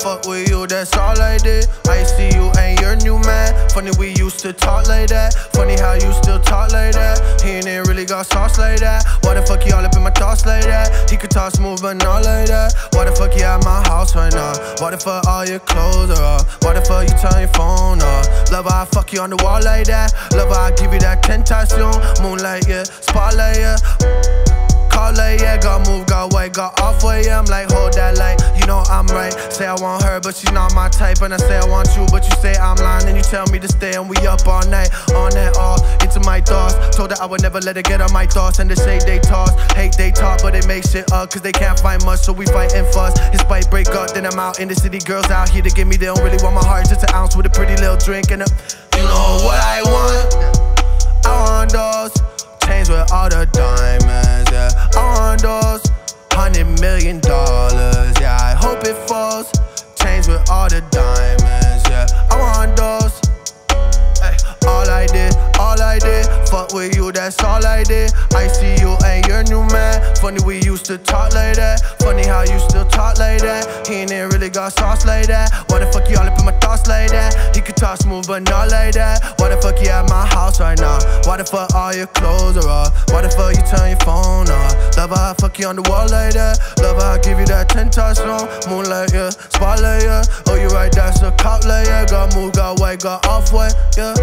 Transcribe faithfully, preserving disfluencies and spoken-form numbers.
fuck with you, that's all I did. I see you ain't your new man. Funny we used to talk like that. Funny how you still talk like that. He ain't really got sauce like that. Why the fuck he all up in my thoughts like that? He could talk smooth but not like that. Why the fuck you at my house right now? Why the fuck all your clothes are off? Why the fuck you turn your phone off? Love how I fuck you on the wall like that. Love how I give you that tentacion. Moonlight, yeah, spotlight, yeah. Call her, yeah, got move, got way, got off way, yeah. I'm like, hold that light, you know I'm right. Say I want her, but she's not my type. And I say I want you, but you say I'm lying. And you tell me to stay, and we up all night. On and off, into my thoughts. Told her I would never let her get on my thoughts. And they say they toss, hate they talk, but they make shit up. Cause they can't find much, so we fight and fuss. His bite break up, then I'm out in the city. Girls out here to give me, they don't really want my heart. Just an ounce with a pretty little drink and a, you know what I want? I want those chains with all the diamonds, yeah. I want those hundred million dollars, yeah. I hope it falls. Chains with all the diamonds, yeah. I want those. Ay, all I did, all I did, fuck with you, that's all I did. I see you ain't your new man. Funny we used to talk like that. Funny how you still talk like that. He ain't really got sauce like that. Why the fuck you all up in my thoughts like that? He could talk smooth but not like that. Why the fuck you at my house right now? Why the fuck all your clothes are off? Why the fuck you turn your phone off? Love how I fuck you on the wall like that. Love how I give you that tentacion. Moonlight, yeah, spotlight, yeah. Oh, you right, that's a cop like, yeah. Got move, got white, got off white, yeah.